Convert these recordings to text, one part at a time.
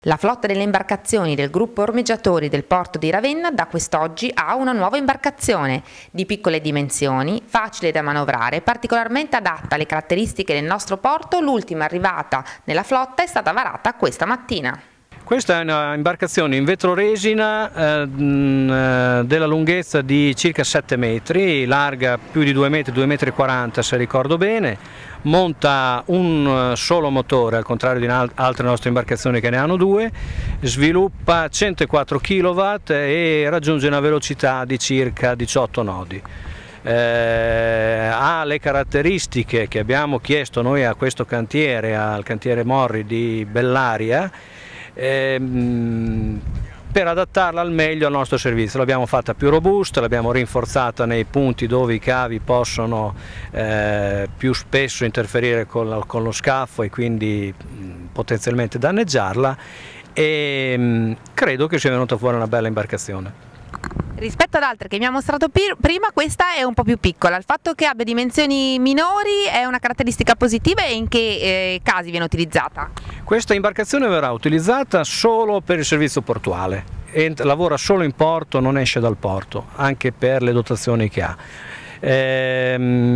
La flotta delle imbarcazioni del gruppo ormeggiatori del porto di Ravenna da quest'oggi ha una nuova imbarcazione di piccole dimensioni, facile da manovrare, particolarmente adatta alle caratteristiche del nostro porto. L'ultima arrivata nella flotta è stata varata questa mattina. Questa è una imbarcazione in vetroresina della lunghezza di circa 7 metri, larga più di 2 metri, 2,40 m se ricordo bene, monta un solo motore al contrario di altre nostre imbarcazioni che ne hanno due, sviluppa 104 kW e raggiunge una velocità di circa 18 nodi. Ha le caratteristiche che abbiamo chiesto noi a questo cantiere, al cantiere Morri di Bellaria, per adattarla al meglio al nostro servizio. L'abbiamo fatta più robusta, l'abbiamo rinforzata nei punti dove i cavi possono più spesso interferire con lo scafo e quindi potenzialmente danneggiarla, e credo che sia venuta fuori una bella imbarcazione. Rispetto ad altre che mi ha mostrato prima, questa è un po' più piccola. Il fatto che abbia dimensioni minori è una caratteristica positiva, e in che casi viene utilizzata? Questa imbarcazione verrà utilizzata solo per il servizio portuale, lavora solo in porto, non esce dal porto, anche per le dotazioni che ha. Le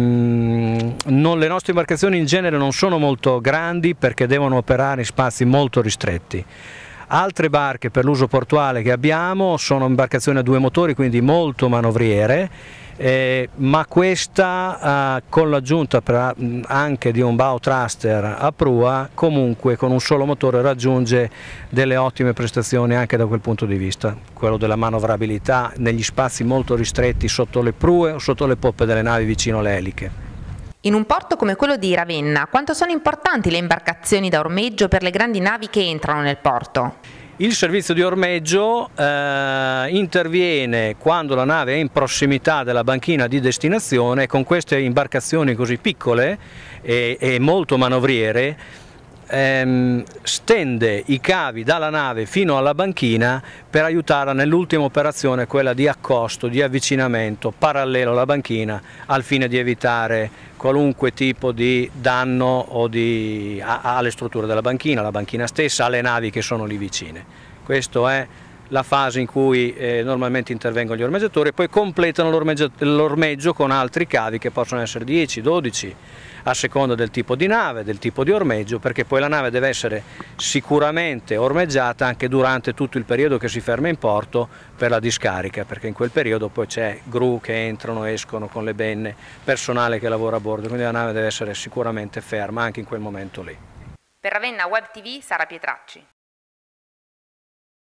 nostre imbarcazioni in genere non sono molto grandi perché devono operare in spazi molto ristretti. Altre barche per l'uso portuale che abbiamo sono imbarcazioni a due motori, quindi molto manovriere, ma questa con l'aggiunta anche di un bow thruster a prua, comunque con un solo motore raggiunge delle ottime prestazioni anche da quel punto di vista, quello della manovrabilità negli spazi molto ristretti sotto le prue o sotto le poppe delle navi vicino alle eliche. In un porto come quello di Ravenna, quanto sono importanti le imbarcazioni da ormeggio per le grandi navi che entrano nel porto? Il servizio di ormeggio interviene quando la nave è in prossimità della banchina di destinazione. Con queste imbarcazioni così piccole e molto manovriere stende i cavi dalla nave fino alla banchina per aiutarla nell'ultima operazione, quella di accosto, di avvicinamento parallelo alla banchina, al fine di evitare qualunque tipo di danno alle strutture della banchina, alla banchina stessa, alle navi che sono lì vicine. Questa è la fase in cui normalmente intervengono gli ormeggiatori, e poi completano l'ormeggio con altri cavi che possono essere 10, 12, a seconda del tipo di nave, del tipo di ormeggio, perché poi la nave deve essere sicuramente ormeggiata anche durante tutto il periodo che si ferma in porto per la discarica, perché in quel periodo poi c'è gru che entrano e escono con le benne, personale che lavora a bordo, quindi la nave deve essere sicuramente ferma anche in quel momento lì. Per Ravenna Web TV, Sara Pietracci.